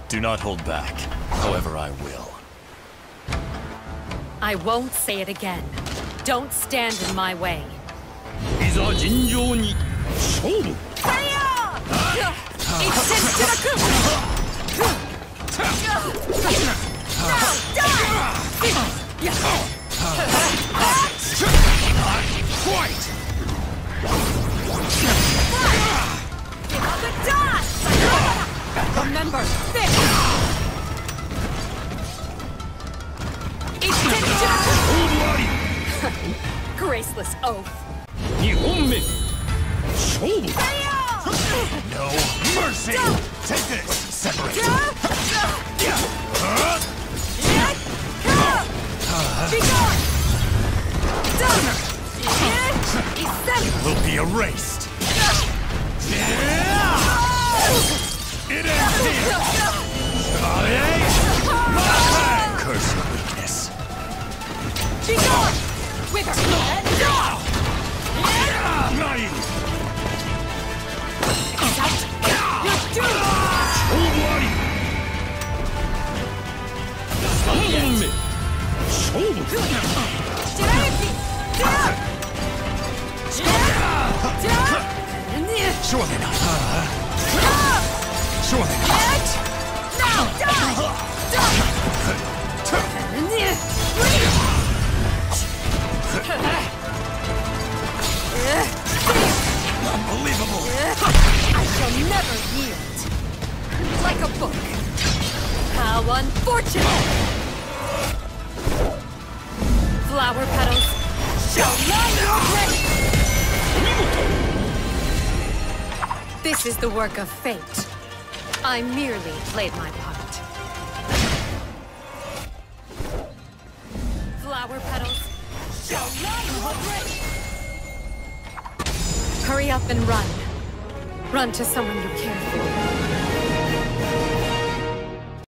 Do not hold back. However, I will. I won't say it again. Don't stand in my way. いざ尋常に勝負 Remember this! Graceless oath. 2本目勝負 No mercy! Take this! Separate! Will be erased! It ends here! Curse your weakness! Be gone! Wither! Naive! You're doomed! 3本目勝負 Surely not. Surely not. Now die! Unbelievable! I shall never yield. Like a book. How unfortunate! Flower petals shall lie your grave! This is the work of fate. I merely played my part. Flower petals shall lie your grave! Hurry up and run. Run to someone you care for.